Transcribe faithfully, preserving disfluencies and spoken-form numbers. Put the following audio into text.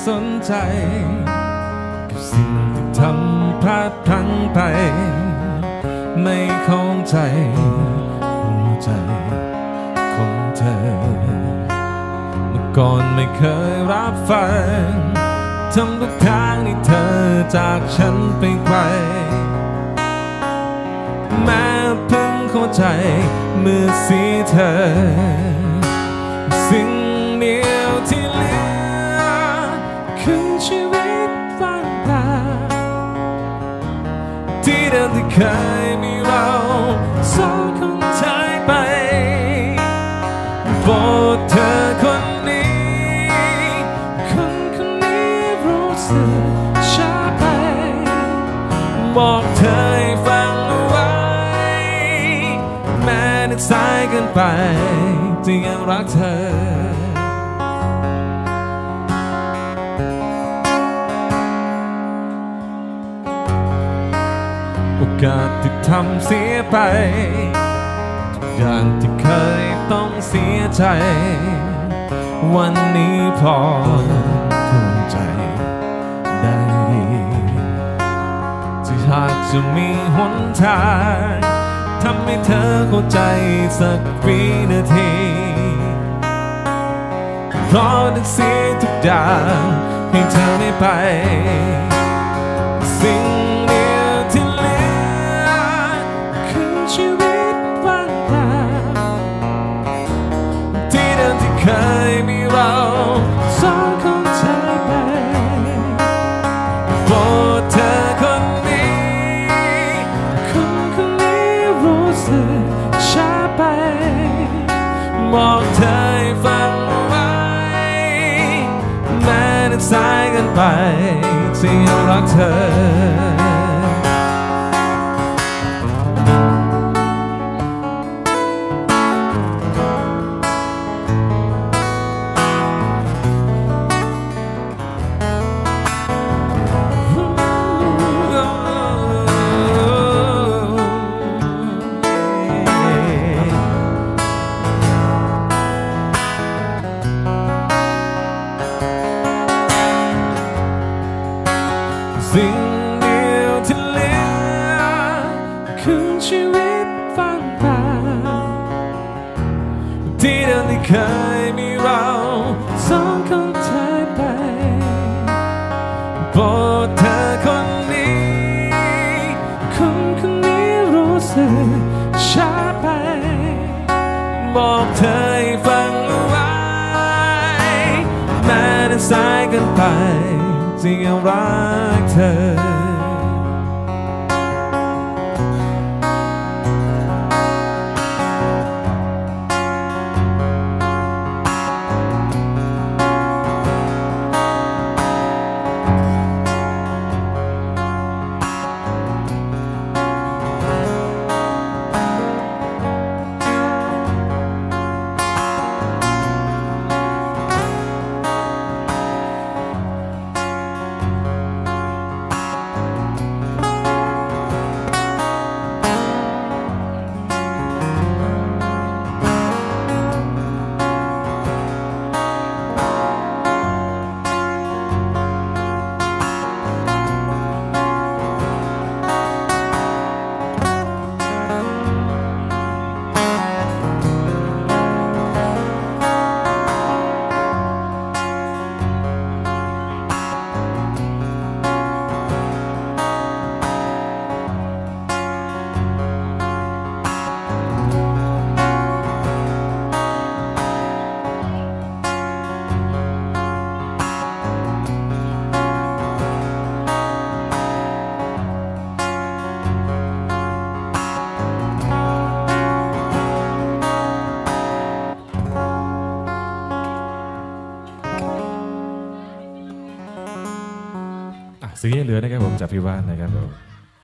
สนใจกับสิ่งที่ทำพลาดพลั้งไปไม่เข้าใจหัวใจของเธอเมื่อก่อนไม่เคยรับฟังทำทุกทางที่เธอจากฉันไปไกลแม้เพิ่งเข้าใจเมื่อเสียเธอสิ่งเดียวที่เหลือคือชีวิตว่างเปล่าที่เดิมที่เคยมีเราสองคนหายไปโปรดเธอคนนี้คนคนนี้รู้สึกช้าไปบอกเธอให้ฟังเอาไว้แม้นึกสายเกินไปที่ยังรักเธอโอกาสที่ทำเสียไปทุกอย่างที่เคยต้องเสียใจวันนี้พอเข้าใจได้ดีที่หากจะมีหนทางทำให้เธอเข้าใจสักวินาทีเพราะได้เสียทุกอย่างให้เธอไม่ไปสิ่งเดียวที่เหลือคือชีวิตว่างเปล่าที่เดิมที่เคยมีเราสองคนหายไปโปรดเธอคนนี้คนคนนี้รู้สึกช้าไปบอกเธอให้ฟังเอาไว้แม้นึกสายเกินไปที่ยังรักเธอสิ่งเดียวที่เหลือคือชีวิตว่างเปล่าที่เดิมที่เคยมีเราสองคนหายไปโปรดเธอคนนี้คนคนนี้รู้สึกช้าไปบอกเธอให้ฟังเอาไว้แม้จะสายเกินไปที่ยังรักเธอสิ่งที่เหลือนะครับผมจากพี่ว่านนะครับผม